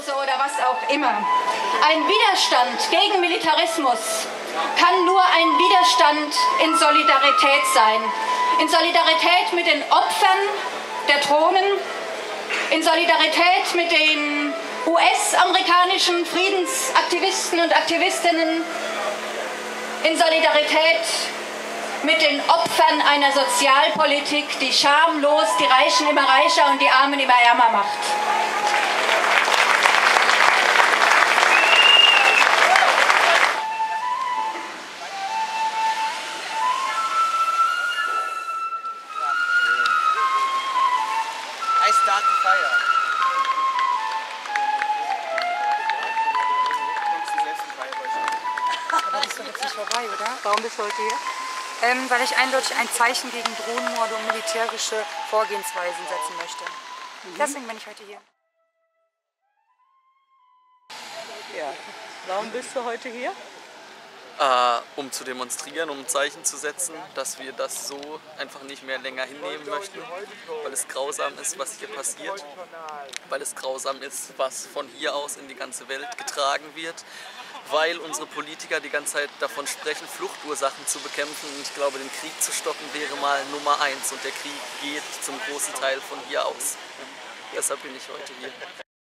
Hause oder was auch immer. Ein Widerstand gegen Militarismus kann nur ein Widerstand in Solidarität sein. In Solidarität mit den Opfern der Drohnen, in Solidarität mit den US-amerikanischen Friedensaktivisten und Aktivistinnen, in Solidarität mit den Opfern einer Sozialpolitik, die schamlos die Reichen immer reicher und die Armen immer ärmer macht. I start the fire. Aber das ist doch jetzt nicht vorbei, oder? Warum bist du heute hier? Weil ich eindeutig ein Zeichen gegen Drohnenmorde und militärische Vorgehensweisen setzen möchte. Deswegen bin ich heute hier. Ja. Warum bist du heute hier? Um zu demonstrieren, um ein Zeichen zu setzen, dass wir das so einfach nicht mehr länger hinnehmen möchten, weil es grausam ist, was hier passiert, weil es grausam ist, was von hier aus in die ganze Welt getragen wird, weil unsere Politiker die ganze Zeit davon sprechen, Fluchtursachen zu bekämpfen, und ich glaube, den Krieg zu stoppen wäre mal Nummer 1, und der Krieg geht zum großen Teil von hier aus. Deshalb bin ich heute hier.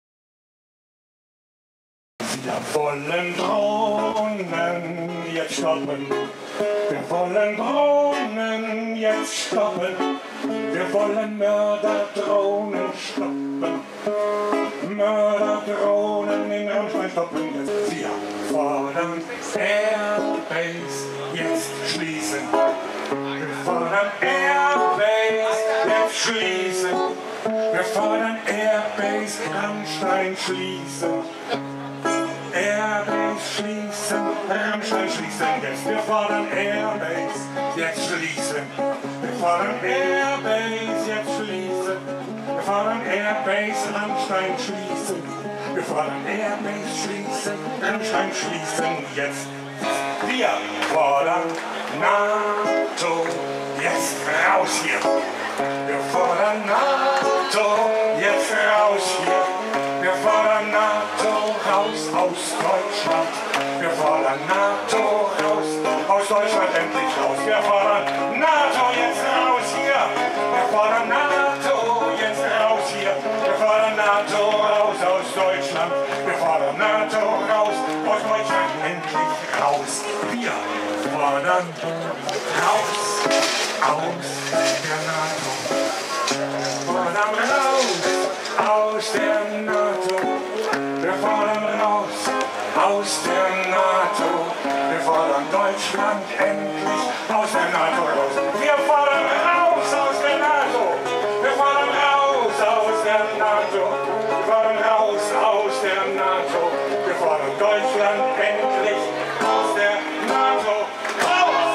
Wir wollen Drohnen jetzt stoppen. Wir wollen Drohnen jetzt stoppen. Wir wollen Mörderdrohnen stoppen. Mörderdrohnen in Rammstein stoppen. Wir fordern Airbase jetzt schließen. Wir fordern Airbase jetzt schließen. Wir fordern Airbase Rammstein schließen. Airbase schließen, Rammstein schließen jetzt. Wir fordern Airbase jetzt schließen. Wir fordern Airbase jetzt schließen. Wir fordern Airbase Rammstein schließen. Wir fordern Airbase schließen, Rammstein schließen jetzt. Wir fordern NATO jetzt raus hier. Wir fordern NATO jetzt raus hier. Wir fordern NATO raus aus Deutschland. Wir fordern NATO raus aus Deutschland, endlich raus. Wir fordern NATO jetzt raus hier. Wir fordern NATO jetzt raus hier. Wir fordern NATO raus aus Deutschland. Wir fordern NATO raus aus Deutschland, endlich raus. Wir fordern raus aus der NATO. Wir fordern raus aus der NATO. Wir fordern raus aus der NATO. Wir fordern Deutschland endlich aus der NATO raus. Wir fordern raus aus der NATO. Wir fordern raus aus der NATO. Wir fordern raus aus der NATO. Wir fordern Deutschland endlich aus der NATO raus.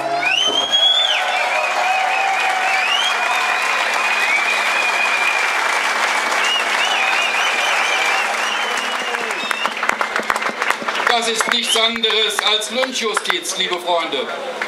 Das ist nichts anderes als Lynchjustiz, liebe Freunde.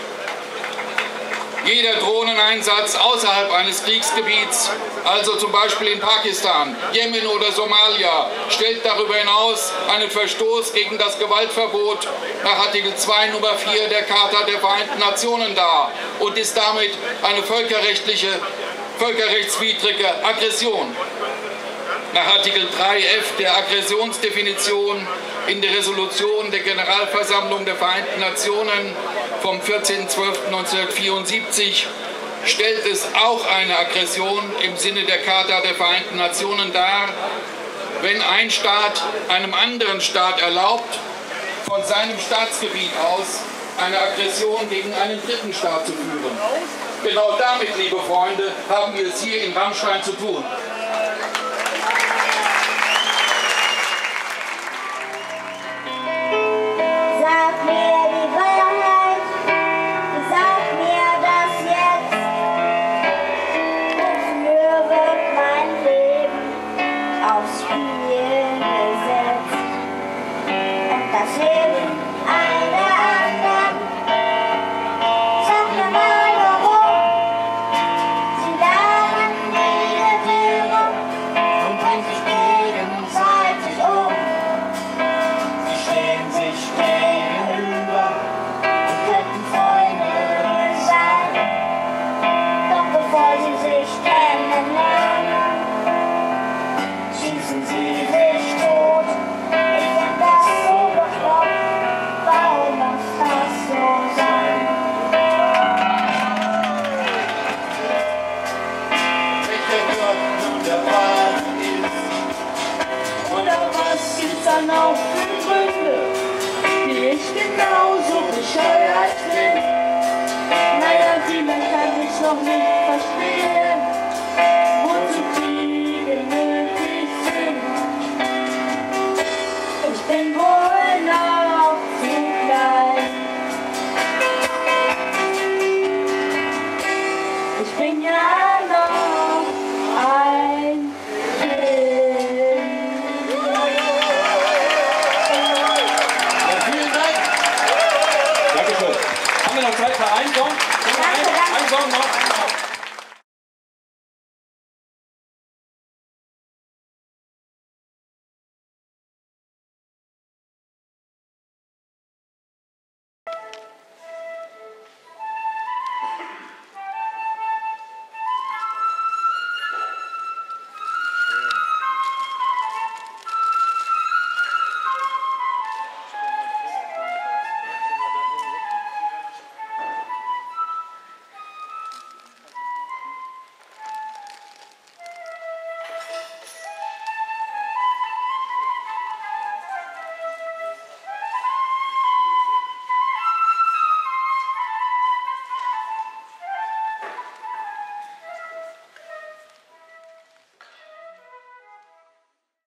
Jeder Drohneneinsatz außerhalb eines Kriegsgebiets, also zum Beispiel in Pakistan, Jemen oder Somalia, stellt darüber hinaus einen Verstoß gegen das Gewaltverbot nach Artikel 2 Nummer 4 der Charta der Vereinten Nationen dar und ist damit eine völkerrechtswidrige Aggression. Nach Artikel 3f der Aggressionsdefinition in der Resolution der Generalversammlung der Vereinten Nationen vom 14.12.1974 stellt es auch eine Aggression im Sinne der Charta der Vereinten Nationen dar, wenn ein Staat einem anderen Staat erlaubt, von seinem Staatsgebiet aus eine Aggression gegen einen dritten Staat zu führen. Genau damit, liebe Freunde, haben wir es hier in Rammstein zu tun. Sag mir mal warum, sie lagen nie kann ich noch nicht verstehen, wozu Kriege nötig sind. Ich bin wohl noch zu klein. Ich bin ja noch ein Kind. Ja, vielen Dank. Dankeschön. Haben wir noch Zeit für einen Song? Einen Song noch?